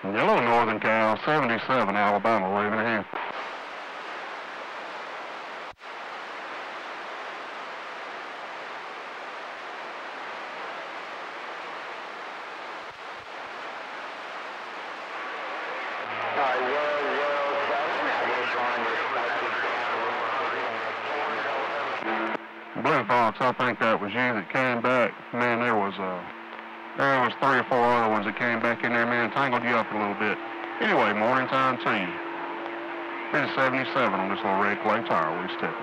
Yellow Northern Cal, 77, Alabama, waving a hand. Blue Fox, I think that was you that came back. Man, there was 3 or 4 other ones that came back in there, man, tangled you up a little bit. Anyway, morning time to you. It's 77 on this little red clay tire we stepping.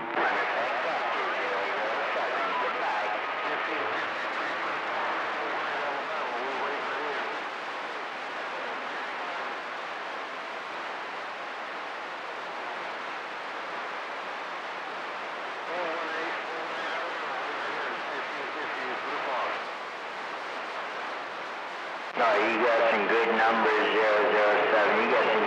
No, you got some good numbers, 007. You got some